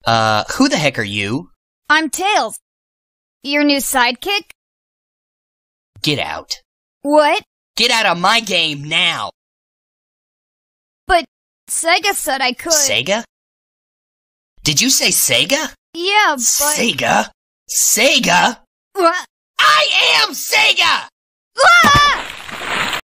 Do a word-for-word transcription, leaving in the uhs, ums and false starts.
Uh, who the heck are you? I'm Tails. Your new sidekick? Get out. What? Get out of my game now! But Sega said I could. Sega? Did you say Sega? Yeah, but... Sega? Sega? What? I am Sega! Ah!